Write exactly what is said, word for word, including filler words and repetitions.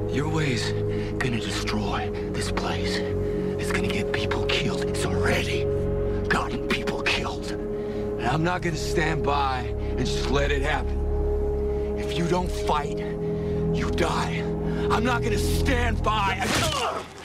Your way's gonna destroy this place. It's gonna get people killed. It's already gotten people killed. And I'm not gonna stand by and just let it happen. If you don't fight, you die. I'm not gonna stand by and...